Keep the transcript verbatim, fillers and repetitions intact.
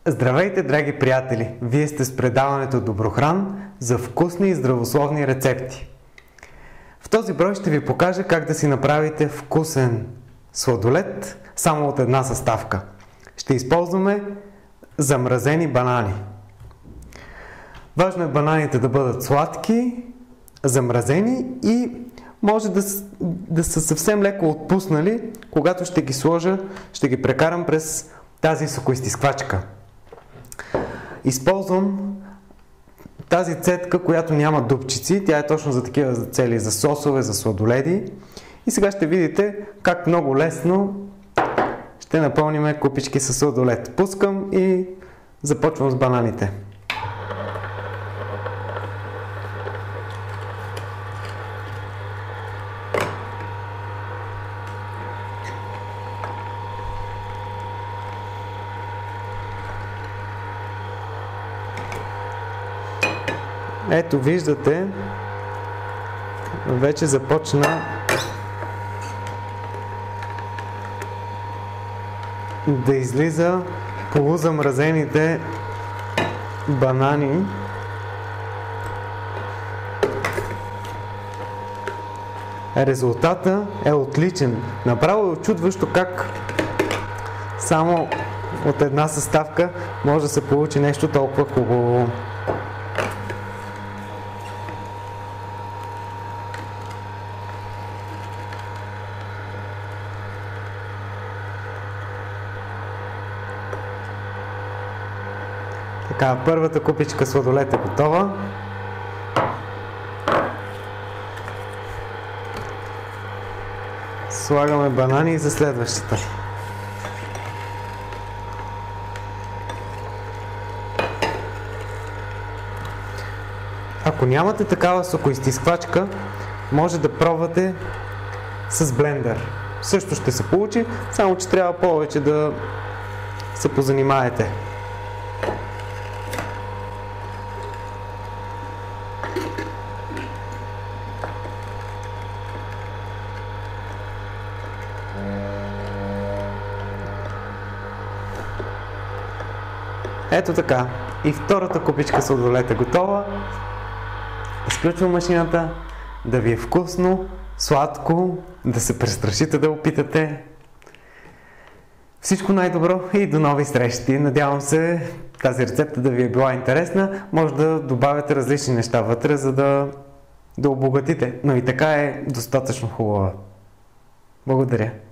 Здравейте, драги приятели! Вие сте с предаването Доброхран за вкусни и здравословни рецепти. В този брой ще ви покажа как да си направите вкусен сладолед само от една съставка. Ще използваме замразени банани. Важно е бананите да бъдат сладки, замразени и може да, да са съвсем леко отпуснали, когато ще ги сложа, ще ги прекарам през тази сокоизтисквачка. Използвам тази цедка, която няма дупчици. Тя е точно за такива цели, за сосове, за сладоледи. И сега ще видите как много лесно ще напълним купички със сладолед. Пускам и започвам с бананите. Ето виждате, вече започна да излиза полузамразените банани. Резултата е отличен. Направо е очудващо как само от една съставка може да се получи нещо толкова хубаво. Така, първата купичка сладолед е готова. Слагаме банани за следващата. Ако нямате такава сокоизтисквачка, може да пробвате с блендер. Също ще се получи, само че трябва повече да се позанимаете. Ето така. И втората купичка сладолед е готова. Изключвам машината. Да ви е вкусно, сладко, да се престрашите да опитате. Всичко най-добро и до нови срещи. Надявам се тази рецепта да ви е била интересна. Може да добавяте различни неща вътре, за да, да обогатите. Но и така е достатъчно хубава. Благодаря.